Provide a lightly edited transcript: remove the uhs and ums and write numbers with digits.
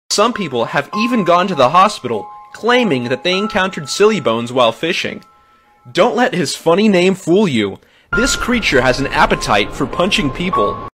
Some people have even gone to the hospital, claiming that they encountered Sillybones while fishing. Don't let his funny name fool you. This creature has an appetite for punching people.